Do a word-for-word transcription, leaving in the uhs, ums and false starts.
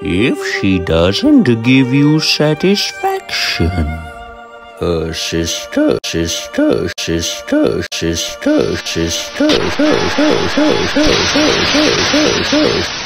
if she doesn't give you satisfaction. Uh, sister, sister, sister, sister, sister, sister, sister, sister, sister, sister, sister.